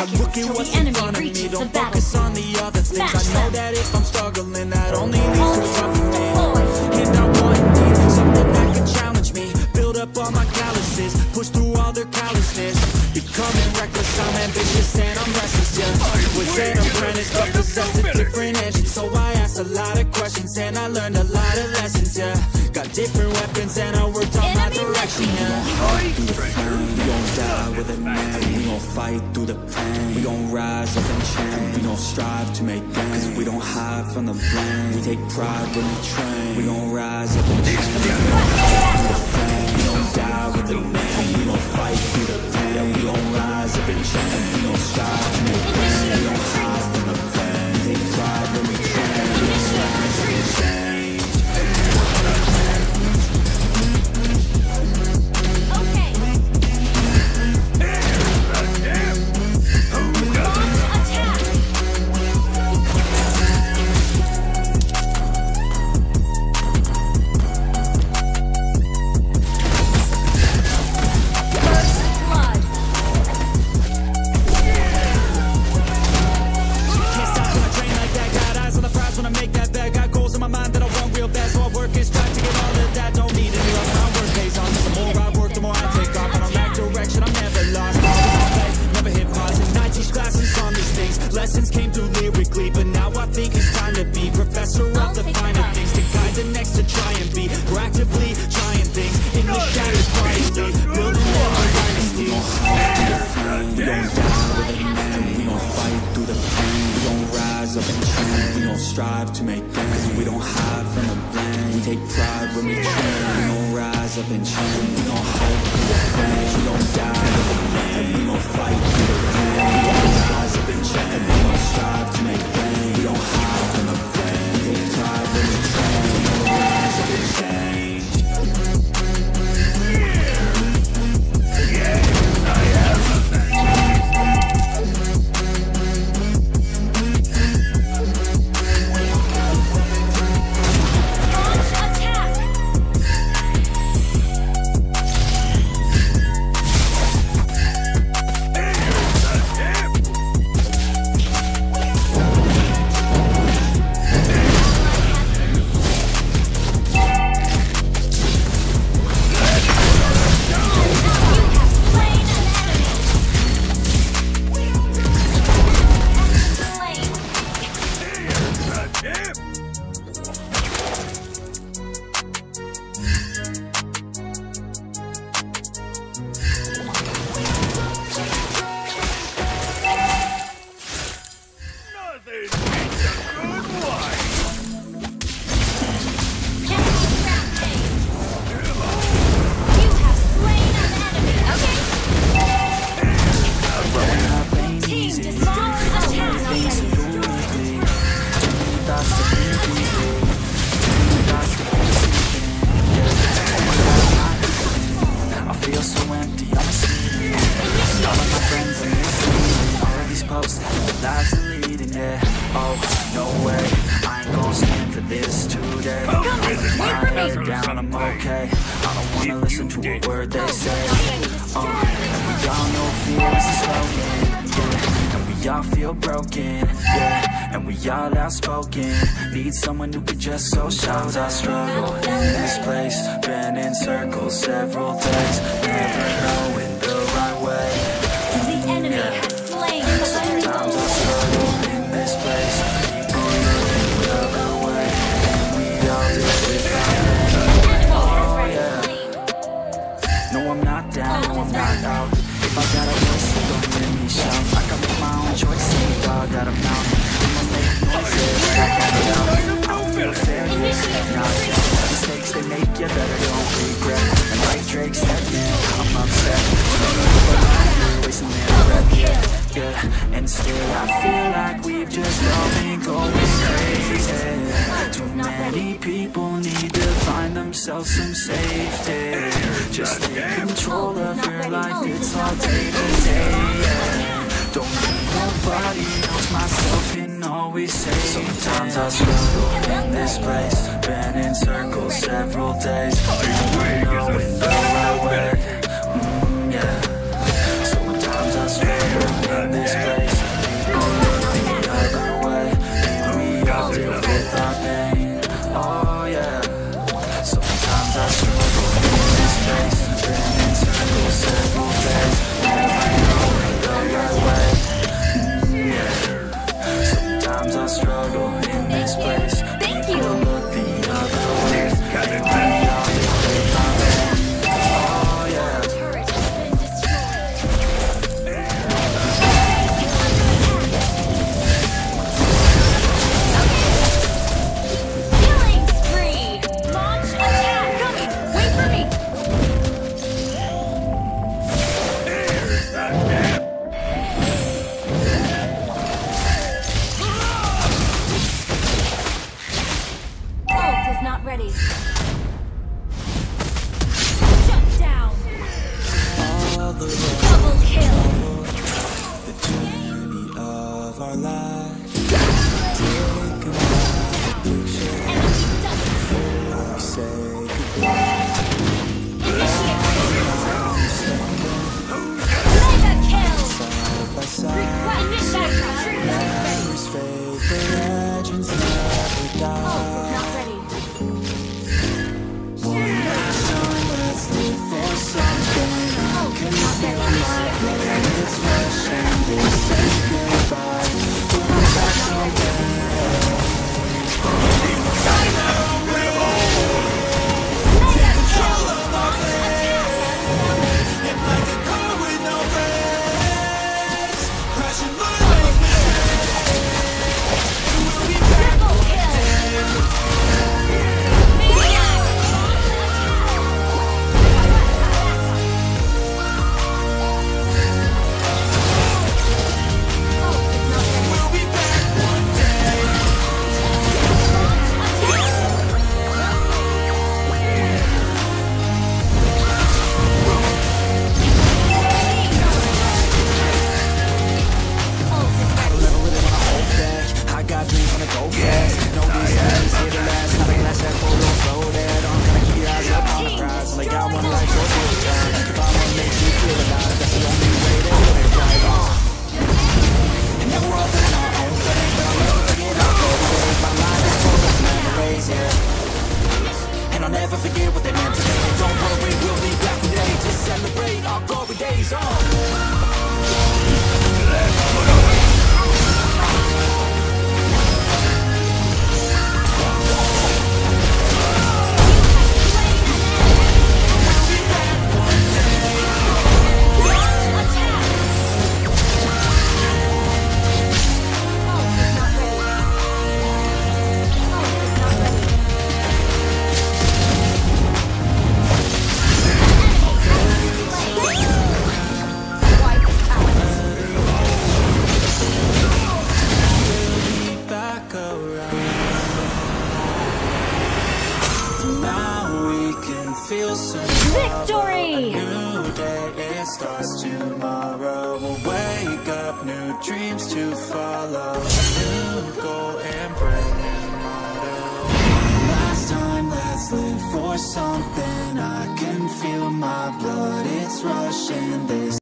seconds Look at till what's the in enemy front of me, reaches the don't focus on the battlefield. other things. Smash I know them. that if I'm struggling, that only leads to a tougher thing. Deploy. And I want it, something that can challenge me. Build up all my calluses, push through all their callousness. Becoming reckless, I'm ambitious and I'm restless, yeah. Was an apprentice, but possessed a different engine. So I asked a lot of questions and I learned a lot of lessons, yeah. Got different weapons and I worked on my direction, yeah. Through the flame, we gon' die with a name. We gon' fight through the pain. We gon' rise up and change. We gon' strive to make gains. We don't hide from the blame. We take pride when we train. We gon' rise up and change. We gon' fight through the flame. We gon' die with a name. We gon' fight through the pain. We gon' rise up and change. We gon' strive to make gains. We don't hide from the blame. We take pride when we train. We gon' rise up and change. Lessons came through lyrically, but now I think it's time to be professor of the finer things, to guide the next to try and be proactively trying things in the shadows quietly, building a dynasty. We gon' hide through the flame, we gon' die with a name. We gon' fight through the pain, we gon' rise up and change. We gon' strive to make gains, we don't hide from the blame. We take pride when we train, we gon' rise up and change. We gon' hope through the flame, we gon' die with a name. We gon' fight through the pain, we gon' rise up and change. We gon' strive to make gains, we don't hide from the blame. We take pride when we train, we gon' rise up and change. Down, I'm okay. I don't wanna listen to a word they say. We all know fear is a slogan, yeah. And we all feel broken, yeah. And we all outspoken. Need someone who could just so shout. I struggle in this place, been in circles several days, never knowing the right way. The enemy has slain the enemy. Sometimes I struggle in this place, people looking the other way, and we all do it without. No, I'm not down, no, I'm not out. If I got a voice, it don't let me shout. I can make my own choices, dog got a mouth. I'ma make noises, I can't get out. I don't feel fair, yeah, not yet. Mistakes they make, you better don't regret. And like Drake said, man, I'm upset. Wasting their breath, yeah. And still I feel like we've just all been going crazy. Too many people need to find themselves some safety. Just take control of your life, it's all day to day, yeah. Don't need nobody else, myself can always say. Sometimes I struggle in this place, been in circles several days, never knowing the right way, yeah. Sometimes I struggle in this place. dreams to follow, a new goal and brand new motto. Last time, let's live for something. I can feel my blood, it's rushing. This